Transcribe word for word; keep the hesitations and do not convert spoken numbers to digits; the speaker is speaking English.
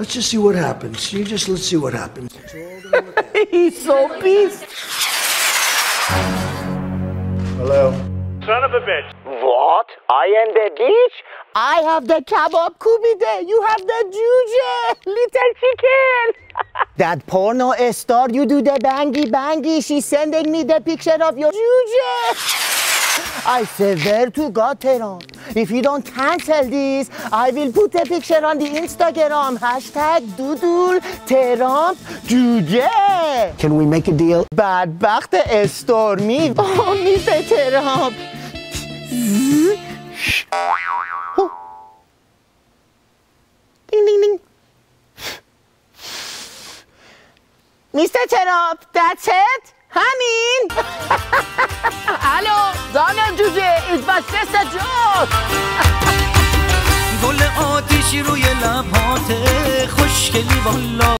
Let's just see what happens. You just let's see what happens. He's so pissed. Hello. Son of a bitch. What? I am the bitch? I have the kebab kubide. You have the juje. Little chicken. That porno star, you do the bangy bangy. She's sending me the picture of your juje. I swear to God, Tehran, if you don't cancel this, I will put a picture on the Instagram. Hashtag Dudul Tehran Juje. Can we make a deal? بدبخت استورمی. Oh, میسه ترامپ. Ding, ding, ding. Mister Trump, that's it? همین. الو، دانم جوجه، it's my sister Joe. گل آتیشی روی لبات خوشگلی والا.